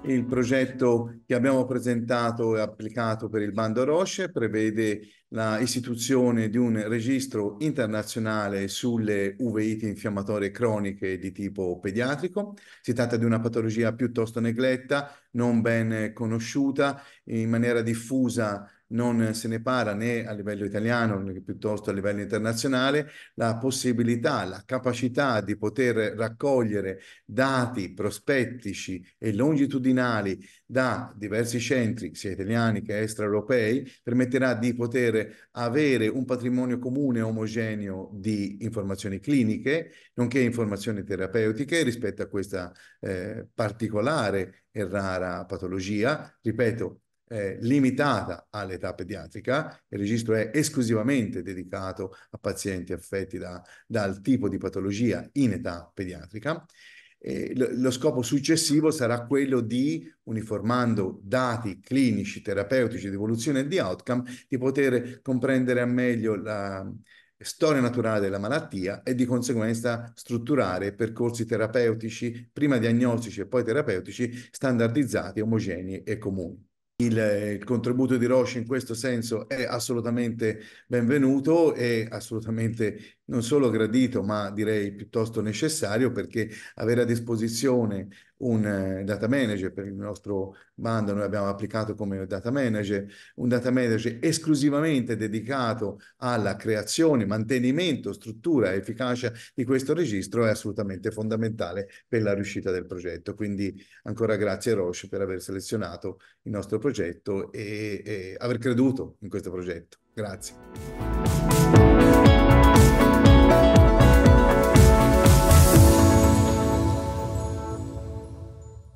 Il progetto che abbiamo presentato e applicato per il bando Roche prevede la istituzione di un registro internazionale sulle uveitis infiammatorie croniche di tipo pediatrico. Si tratta di una patologia piuttosto negletta, non ben conosciuta, in maniera diffusa non se ne parla né a livello italiano né piuttosto a livello internazionale. La possibilità, la capacità di poter raccogliere dati prospettici e longitudinali da diversi centri, sia italiani che extraeuropei, permetterà di poter avere un patrimonio comune e omogeneo di informazioni cliniche, nonché informazioni terapeutiche rispetto a questa particolare e rara patologia. Ripeto, limitata all'età pediatrica, il registro è esclusivamente dedicato a pazienti affetti dal tipo di patologia in età pediatrica. Lo scopo successivo sarà quello di, uniformando dati clinici, terapeutici, di evoluzione e di outcome, di poter comprendere a meglio la storia naturale della malattia e di conseguenza strutturare percorsi terapeutici, prima diagnostici e poi terapeutici, standardizzati, omogenei e comuni. Il contributo di Roche in questo senso è assolutamente benvenuto e assolutamente non solo gradito, ma direi piuttosto necessario, perché avere a disposizione un data manager per il nostro bando, noi abbiamo applicato come un data manager esclusivamente dedicato alla creazione, mantenimento, struttura e efficacia di questo registro è assolutamente fondamentale per la riuscita del progetto. Quindi ancora grazie a Roche per aver selezionato il nostro progetto e aver creduto in questo progetto. Grazie.